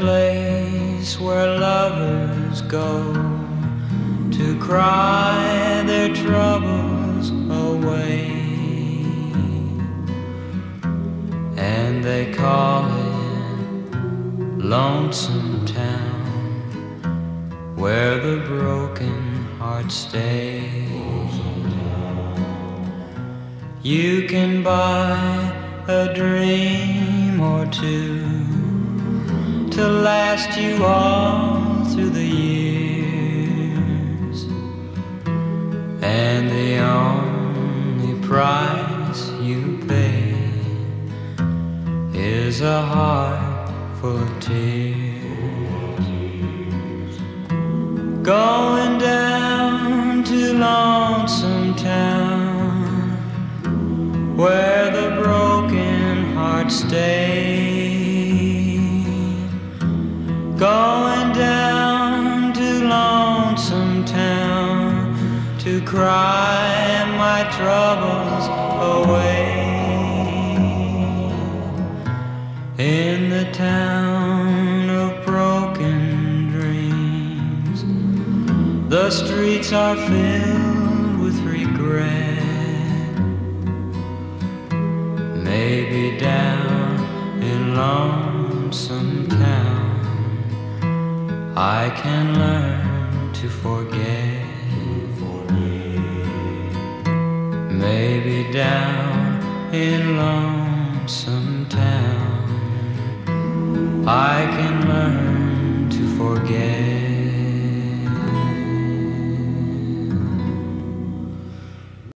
place where lovers go to cry their troubles away, and they call it Lonesome Town, where the broken hearts stay. You can buy a dream or two to last you all through the years, and the only price you pay is a heart full of tears. Going down to Lonesome Town, where the broken hearts stay. Going down to Lonesome Town to cry my troubles away. In the town of broken dreams, the streets are filled with regret. Maybe down in Lonesome Town I can learn to forget. Maybe down in Lonesome Town I can learn to forget.